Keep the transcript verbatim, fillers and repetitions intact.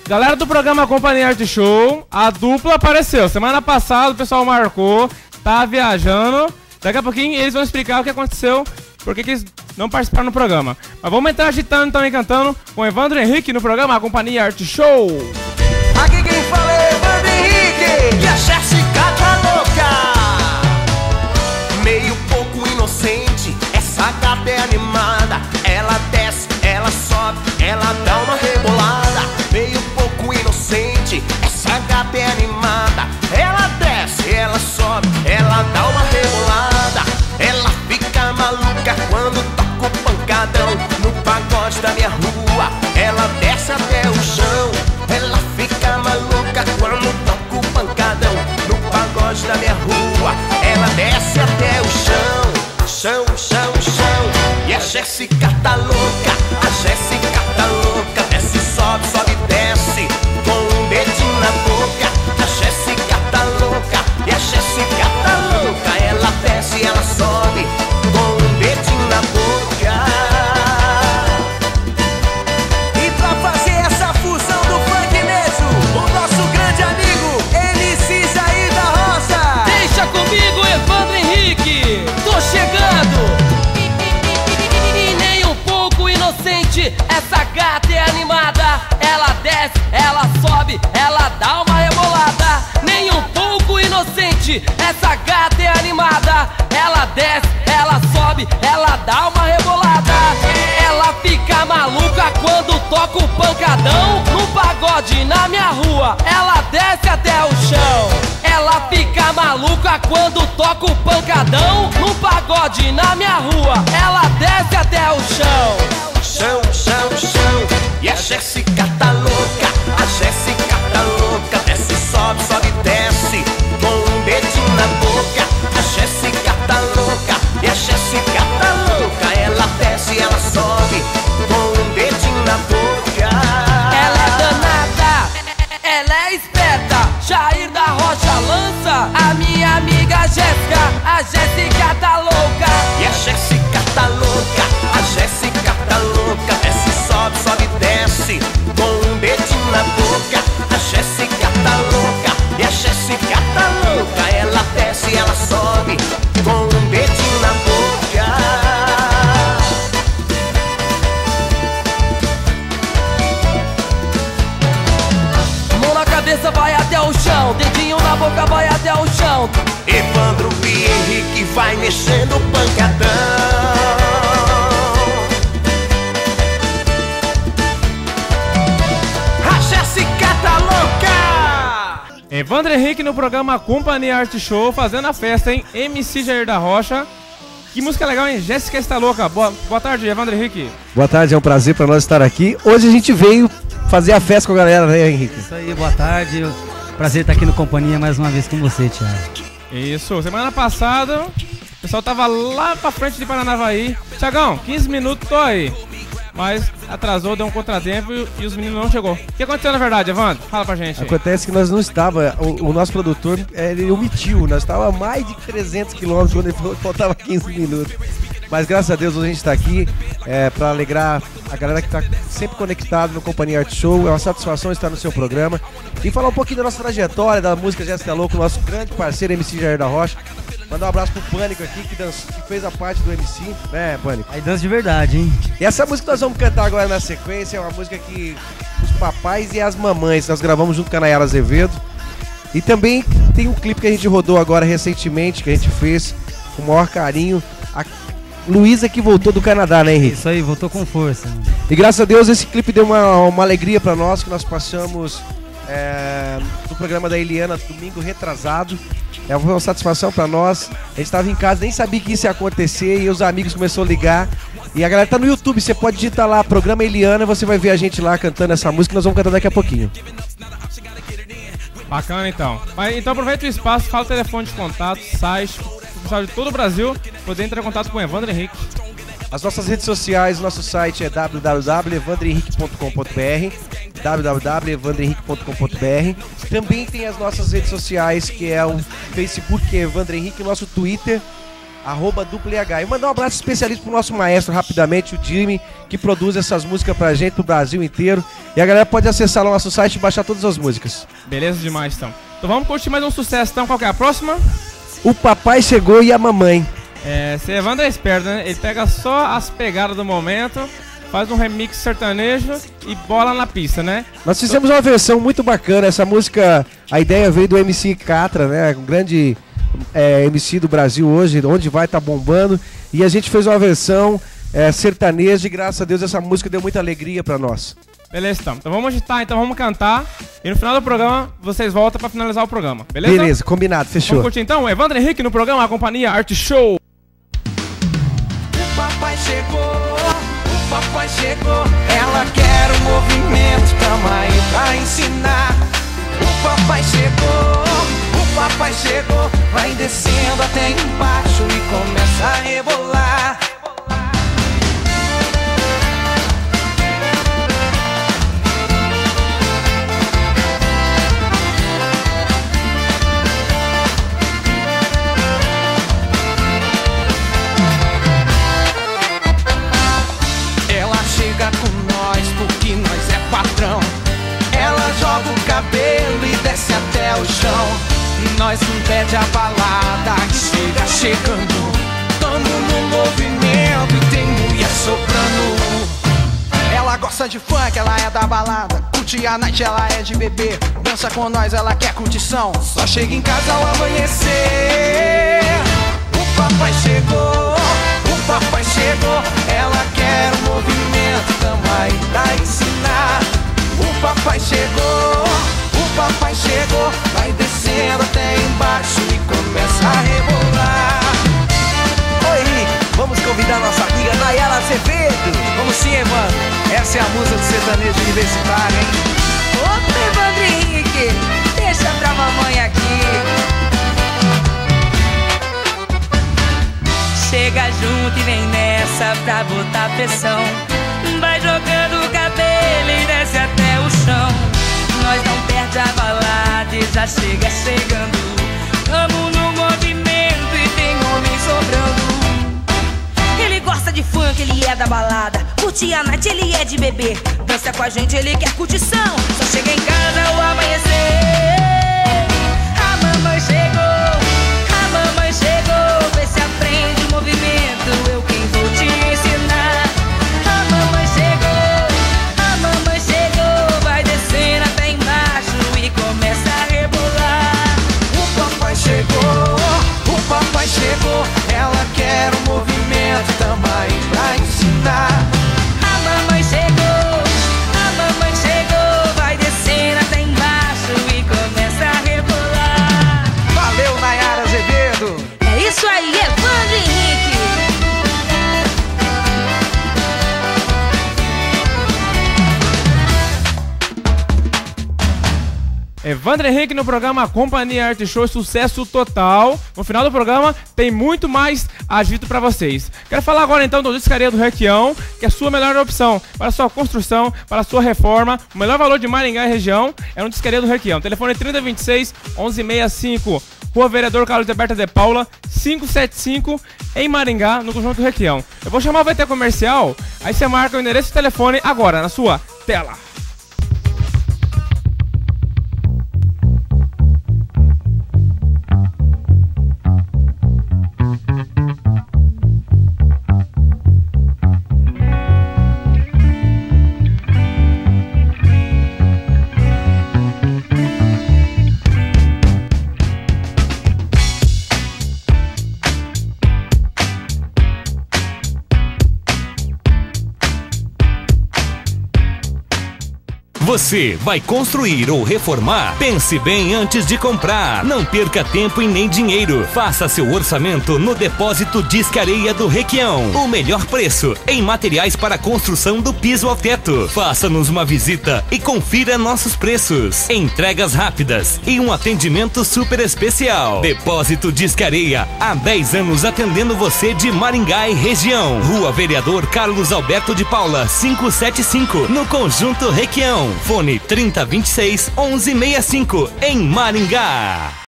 Galera do programa Companhia Arte Show, a dupla apareceu. Semana passada o pessoal marcou, tá viajando. Daqui a pouquinho eles vão explicar o que aconteceu, por que eles não participaram no programa. Mas vamos entrar agitando então e cantando com Evandro Henrique no programa Companhia Arte Show. Aqui quem fala é Evandro Henrique e a Jéssica tá louca. Meio pouco inocente, essa gata é animada. Ela desce, ela sobe, ela dá uma rebolada. Meio pouco inocente, essa gata é animada. Ela desce, ela sobe, ela dá uma rebolada. Ela fica maluca quando toca o pancadão no pagode da minha rua. Ela desce até o chão. Ela fica maluca quando toca o pancadão no pagode da minha rua. Ela desce até o chão, chão, chão, chão. E a Jéssica tá louca, a Jéssica tá louca. Desce, sobe, sobe, desce, com um dedinho na boca. A Jéssica tá louca, e a Jéssica tá louca. Ela desce, ela sobe, com um dedinho na boca. E pra fazer essa fusão do funk mesmo, o nosso grande amigo M C Jair da Rocha. Deixa comigo, Evandro Henrique, tô chegando. E nem um pouco inocente, essa gata é animada. Ela desce, ela sobe, ela dá uma rebolada. Nem um pouco inocente, essa gata é animada. Ela desce, ela sobe, ela dá uma rebolada. Ela fica maluca quando toca o pancadão no pagode na minha rua. Ela desce até o chão. Ela fica maluca quando toca o pancadão no pagode na minha rua. Ela desce até o chão. Chão, chão, chão. E a Jéssica tá louca, a Jéssica tá louca. Desce, sobe, sobe, desce, com um dedinho na boca. A Jéssica tá louca, e a Jéssica tá louca. Ela desce, ela sobe, com um dedinho na boca. Ela é danada, ela é esperta. Jair da Rocha lança a minha amiga Jéssica. A Jéssica tá louca, e a Jéssica tá louca, a Jéssica tá louca. Desce, sobe, sobe, desce, com um dedinho na boca. A Jéssica tá louca, e a Jéssica tá louca. Ela desce, ela sobe, com um dedinho na boca. mão na cabeça vai até o chão, dedinho na boca vai até o chão. Evandro e Henrique vai mexendo o pancadão. A Jéssica tá louca. Evandro Henrique no programa Companhia Arte Show, fazendo a festa, hein? M C Jair da Rocha. Que música legal, hein? Jéssica está louca. Boa, boa tarde, Evandro Henrique. Boa tarde, é um prazer para nós estar aqui. Hoje a gente veio fazer a festa com a galera, né, Henrique? Isso aí, boa tarde. Prazer estar aqui no Companhia mais uma vez com você, Thiago. Isso, semana passada o pessoal tava lá pra frente de Paranavaí. Thiagão, quinze minutos, tô aí. Mas atrasou, deu um contratempo e, e os meninos não chegou. O que aconteceu na verdade, Evandro? Fala pra gente. Acontece que nós não estava, o, o nosso produtor, ele omitiu, nós estávamos a mais de trezentos quilômetros quando ele falou que faltava quinze minutos. Mas graças a Deus hoje a gente está aqui é, para alegrar a galera que está sempre conectada no Companhia Arte Show. É uma satisfação estar no seu programa e falar um pouquinho da nossa trajetória, da música Jéssica Louca, o nosso grande parceiro M C Jair da Rocha. Mandar um abraço pro Pânico aqui, que, dança, que fez a parte do M C, né, Pânico? Aí dança de verdade, hein? E essa música que nós vamos cantar agora na sequência é uma música que os papais e as mamães, nós gravamos junto com a Nayara Azevedo. E também tem um clipe que a gente rodou agora recentemente, que a gente fez com o maior carinho. A Luísa que voltou do Canadá, né, Henrique? Isso aí, voltou com força. Mano. E graças a Deus esse clipe deu uma, uma alegria pra nós, que nós passamos é, no programa da Eliana domingo retrasado. É uma satisfação pra nós. A gente tava em casa, nem sabia que isso ia acontecer, e os amigos começaram a ligar. E a galera tá no YouTube, você pode digitar lá, programa Eliana, você vai ver a gente lá cantando essa música, nós vamos cantar daqui a pouquinho. Bacana então. Mas, então aproveita o espaço, fala o telefone de contato, site, o pessoal de todo o Brasil poder entrar em contato com o Evandro Henrique. As nossas redes sociais, nosso site é w w w ponto evandro henrique ponto com ponto b r, w w w ponto evandro henrique ponto com ponto b r. Também tem as nossas redes sociais, que é o Facebook, que é Evandro Henrique, o nosso Twitter, arroba dupla E H. E mandar um abraço especialista pro nosso maestro, rapidamente, o Jimmy, que produz essas músicas pra gente, pro Brasil inteiro. E a galera pode acessar lá o nosso site e baixar todas as músicas. Beleza demais, então. Então vamos curtir mais um sucesso, então. Qual que é a próxima? O Papai Chegou e a Mamãe. É, esse Evandro é esperto, né? Ele pega só as pegadas do momento, faz um remix sertanejo e bola na pista, né? Nós fizemos uma versão muito bacana. Essa música, a ideia veio do M C Catra, né? Um grande é, M C do Brasil hoje, onde vai tá bombando. E a gente fez uma versão é, sertaneja e graças a Deus essa música deu muita alegria pra nós. Beleza, então. Então vamos agitar, então vamos cantar. E no final do programa, vocês voltam pra finalizar o programa, beleza? Beleza, combinado, fechou. Vamos curtir então? Evandro Henrique no programa, a companhia Arte Show. O papai chegou, o papai chegou. Ela quer o movimento pra mãe pra ensinar. O papai chegou, o papai chegou. Vai descendo até embaixo e começa a rebolar. Com nós, porque nós é patrão. Ela joga o cabelo e desce até o chão. Nós não pede a balada, chega chegando. Tamo no movimento e tem mulher sobrando. Ela gosta de funk, ela é da balada. Curte a night, ela é de bebê. Dança com nós, ela quer curtição. Só chega em casa ao amanhecer. O papai chegou, o papai chegou. Ela quer o movimento também pra ensinar. O papai chegou, o papai chegou. Vai descendo até embaixo e começa a rebolar. Oi, Rick, vamos convidar nossa amiga Nayara Azevedo. Vamos sim, Evandro. Essa é a musa do sertanejo universitário, hein? Opa, Evandro Henrique, deixa pra mamãe aqui. Chega junto e vem nessa pra botar pressão. Vai jogando o cabelo e desce até o chão. Nós não perde a balada e já chega chegando. Tamo no movimento e tem homem sobrando. Ele gosta de funk, ele é da balada. Curte a night, ele é de bebê. Dança com a gente, ele quer curtição. Só chega em casa ao amanhecer. A mamãe chegou, a mamãe chegou. Vê se aprende o movimento, eu quem vou te ensinar. A mamãe chegou, a mamãe chegou. Vai descendo até embaixo e começa a rebolar. O papai chegou, o papai chegou. Ela quer o movimento também pra ensinar. A mamãe chegou, a mamãe chegou. Vai descendo até embaixo e começa a rebolar. Valeu, Nayara Azevedo. É isso aí, Evandro Henrique. Evandro Henrique no programa Companhia Arte Show, sucesso total. No final do programa tem muito mais agito pra vocês. Quero falar agora então do Discaria do Requião, que é a sua melhor opção para a sua construção, para a sua reforma. O melhor valor de Maringá e região é no Discaria do Requião. Telefone trinta vinte e seis, onze sessenta e cinco. Rua Vereador Carlos Alberto de Paula, quinhentos e setenta e cinco, em Maringá, no Conjunto Requião. Eu vou chamar o V T Comercial, aí você marca o endereço e o telefone agora, na sua tela. Você vai construir ou reformar? Pense bem antes de comprar. Não perca tempo e nem dinheiro. Faça seu orçamento no Depósito Disque Areia do Requião. O melhor preço em materiais para construção do piso ao teto. Faça-nos uma visita e confira nossos preços. Entregas rápidas e um atendimento super especial. Depósito Disque Areia, há dez anos atendendo você de Maringá e região. Rua Vereador Carlos Alberto de Paula, quinhentos e setenta e cinco, no Conjunto Requião. Fone trinta vinte e seis, onze sessenta e cinco, em Maringá.